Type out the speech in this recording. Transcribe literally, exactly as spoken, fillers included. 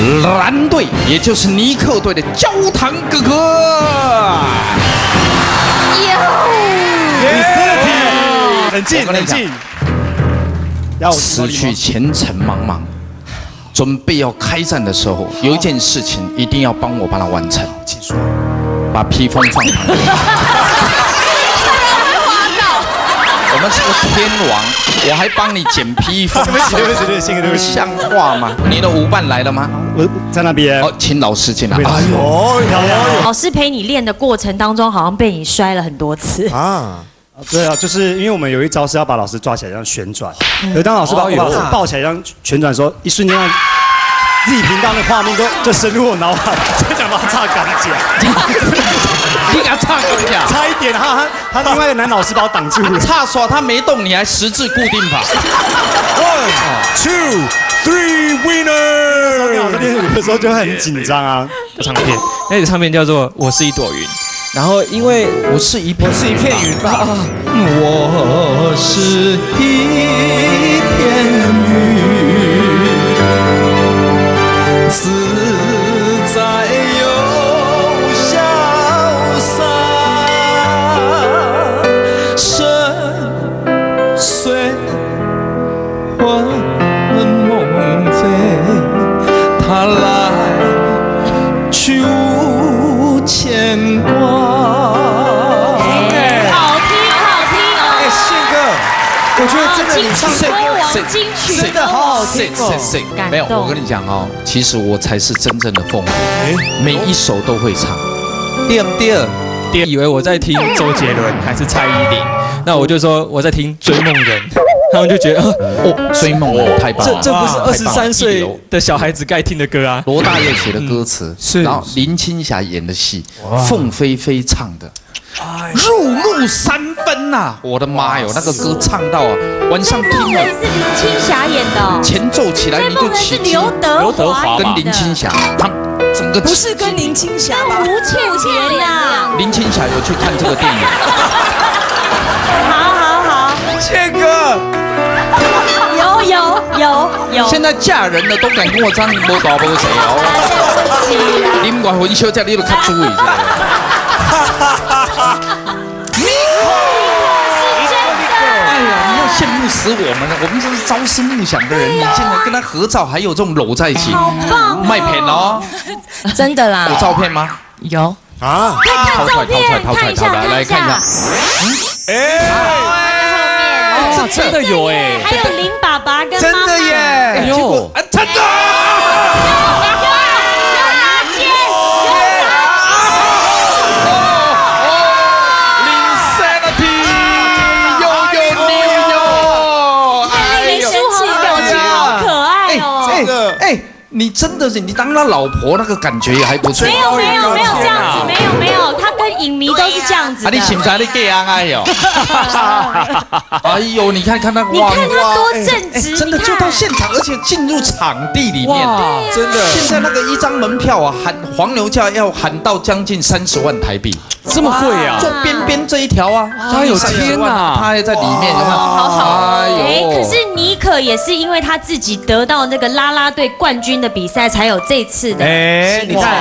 蓝队，也就是尼克队的焦糖哥哥。 第四题，冷静冷静。 此去前程茫茫，准备要开战的时候，有一件事情一定要帮我把它完成。请说。把披风放旁边。我们是个天王，我还帮你捡披风， 对不起对不起对不起对不起， 像话吗？你的舞伴来了吗？ 我在那边。 哦，请老师进来。 哎呦，漂亮！ 老师陪你练的过程当中，好像被你摔了很多次啊。对啊，就是因为我们有一招是要把老师抓起来这样旋转，可当老师把我把老师抱起来这样旋转的时候，一瞬间让自己频道的画面都就深入我脑海，就想把他唱钢架。 你给他唱钢架， 差一点，他他他另外一个男老师把我挡住了。 差耍他没动，你还十字固定法。 One, two, three, winner！ 老师练舞的时候就很紧张啊。 唱片，那个唱片叫做《我是一朵云》，然后因为我是一片我是一片云吧，我是一片云，自在又潇洒，深邃魂梦飞，它来去无牵挂。 好听好听哦！ 哎，宪哥，我觉得真的你唱这歌王金曲，真的好好听哦！ 没有，我跟你讲哦，其实我才是真正的凤凰，每一首都会唱。 第二第二第二，以为我在听周杰伦还是蔡依林，那我就说我在听追梦人。他们就觉得哦，追梦人太棒了， 这这不是二十三岁的小孩子该听的歌啊！ 罗大佑写的歌词， 是， 然后林青霞演的戏，凤飞飞唱的，入木三分呐！我的妈哟，那个歌唱到啊，晚上听了。 是林青霞演的， 前奏起来你就起鸡。刘德华跟林青霞，他整个不是跟林青霞吧？ 吴倩莲呀， 林青霞有去看这个电影。 好好好， 宪哥。 有有有有！ 现在嫁人了都敢跟我张无大无小哦，啉外混小姐你都较注意一下。尼克，哎呀，你要羡慕死我们了，我们这是朝思暮想的人，你现在跟他合照还有这种搂在一起， 好棒！ 卖片哦， 真的啦？ 有照片吗？ 有啊， 掏出来，掏出来，掏出来，掏出来，来看一下。 哎。这真的有哎， 还有林爸爸跟真的耶，哎呦， 啊，真的！你真的是，你当他老婆那个感觉也还不错。 没有没有没有这样子，没有没有，他跟影迷都是这样子的。 啊，你请啥？你给安哎呦！哎呦，你看看他， 你看他多正直， 真的就到现场，而且进入场地里面， 真的。 现在那个一张门票啊，喊黄牛价要喊到将近三十万台币， 这么贵啊！ 坐边边这一条啊， 哎呦天哪， 他还在里面，有没有？ 好好。 哎， 可是尼可也是因为他自己得到那个啦啦队冠军的比赛，才有这次的。 哎，你看。